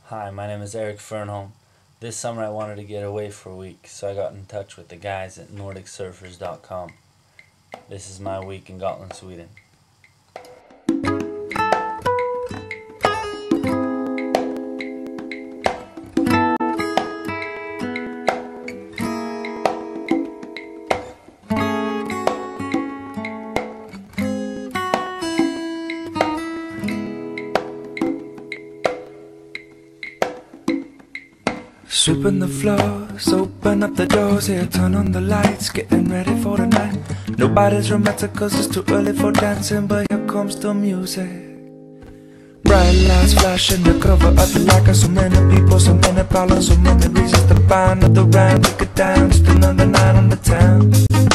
Hi, my name is Erik Fernholm. This summer I wanted to get away for a week, so I got in touch with the guys at NordicSurfers.com. This is my week in Gotland, Sweden. Sweeping the floors, open up the doors, here turn on the lights, getting ready for the night. Nobody's romantic cause it's too early for dancing, but here comes the music. Bright lights flashing, the cover of the light. So many people, so many problems, so many reasons to find another round, take it down, just another night on the town.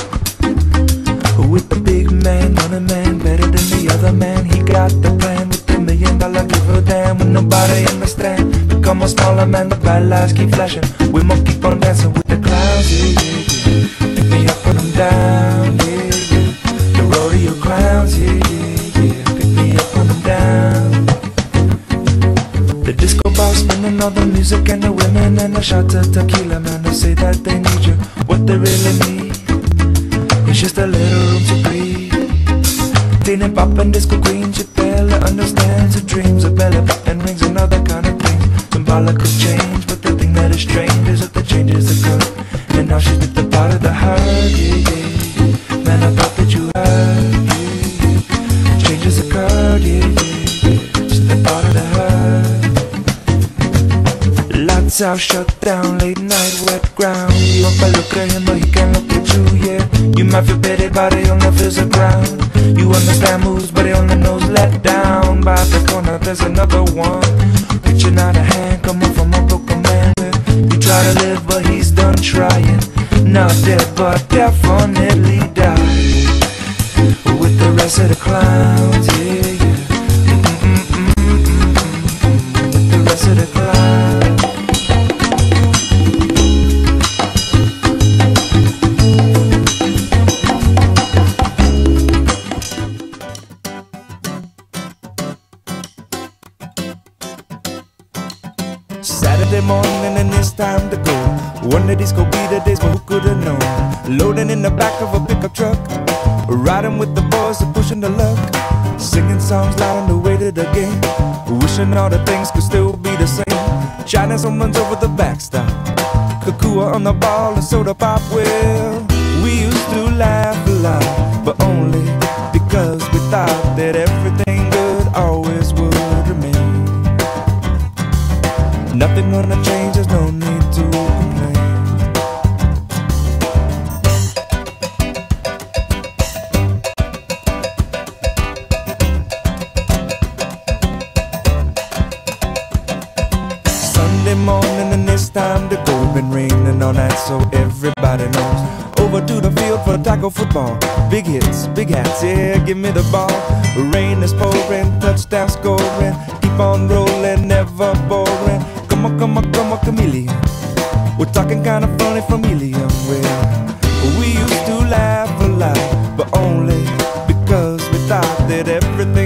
With the big man, money man, better than the other man. He got the plan with $1 million give a damn when nobody understand. Become a smaller man, the bright lights keep flashing. We must keep on dancing with the clouds, yeah, yeah, yeah. Pick me up when I'm down, yeah, yeah. The rodeo clowns, yeah, yeah, yeah. Pick me up when I'm down. The disco ball spinning, all the music and the women, and the shot of tequila, man. They say that they need you, what they really need it's just a little room to breathe. Teen and pop and disco queen, she barely understands her dreams of belly button rings and other kind of things. Symbolic could change, but the thing that is strange is that the changes occur. And now she's with the part of the heart, yeah, yeah. Man, I thought that you heard, yeah, yeah. Changes occurred, yeah, yeah, yeah. Just the part of the heart. Lights out, shut down, late night, wet ground. You up and look at him, but he can't look at you, yeah. You might feel pity, but he only feels the ground. You understand moves, but he only knows let down. By the corner, there's another one. Reaching out a hand, coming from a broken man. He try to live, but he's done trying. Not dead, but definitely died. With the rest of the clowns, yeah, yeah. With the rest of the clowns. Saturday morning and it's time to go. One of these could be the days, but who could have known? Loading in the back of a pickup truck, riding with the boys and pushing the luck, singing songs loud on the way to the game, wishing all the things could still be the same. China someone's over the backstop, Kakua on the ball and soda pop. Well, we used to laugh a lot, but only because we thought that everything good always would remain. Nothing gonna change, there's no need to complain. Sunday morning and it's time to go. It's been raining all night so everybody knows. Over to the field for tackle football. Big hits, big hats, yeah, give me the ball. Rain is pouring, touchdown scoring. Keep on rolling, never boring. Come on, chameleon. We're talking kind of funny from helium. Well, we used to laugh a lot, but only because we thought that everything